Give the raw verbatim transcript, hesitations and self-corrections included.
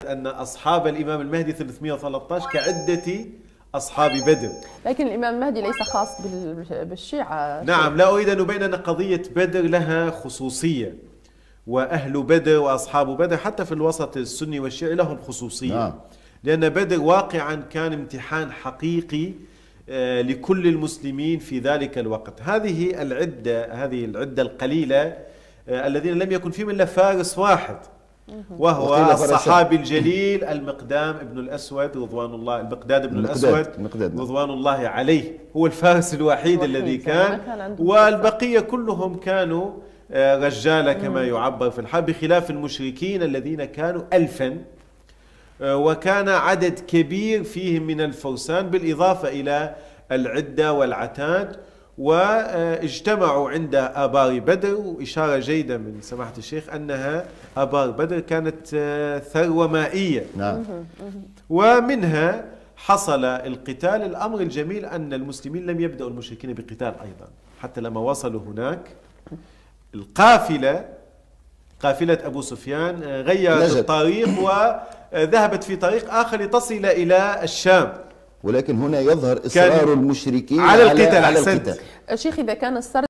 أن أصحاب الإمام المهدي ثلاثمئة وثلاثة عشر كعدة أصحاب بدر. لكن الإمام المهدي ليس خاص بالشيعة. نعم، لا أريد أن أبين أن قضية بدر لها خصوصية، وأهل بدر وأصحاب بدر حتى في الوسط السني والشيعي لهم خصوصية. نعم. لأن بدر واقعا كان امتحان حقيقي لكل المسلمين في ذلك الوقت. هذه العدة هذه العدة القليلة الذين لم يكن فيهم إلا فارس واحد، وهو الصحابي الجليل المقدام ابن الأسود رضوان الله المقداد ابن الأسود رضوان الله عليه، هو الفارس الوحيد الذي كان، والبقية كلهم كانوا رجالة كما يعبر في الحرب، بخلاف المشركين الذين كانوا ألفا، وكان عدد كبير فيهم من الفرسان بالإضافة إلى العدة والعتاد، واجتمعوا عند آبار بدر. وإشارة جيدة من سماحة الشيخ أنها آبار بدر كانت ثروة مائية. نعم. ومنها حصل القتال. الأمر الجميل أن المسلمين لم يبدأوا المشركين بقتال أيضا، حتى لما وصلوا هناك القافلة قافلة أبو سفيان غيرت الطريق وذهبت في طريق آخر لتصل إلى الشام، ولكن هنا يظهر إصرار المشركين على القتال. على القتال. شيخ، إذا كان السرد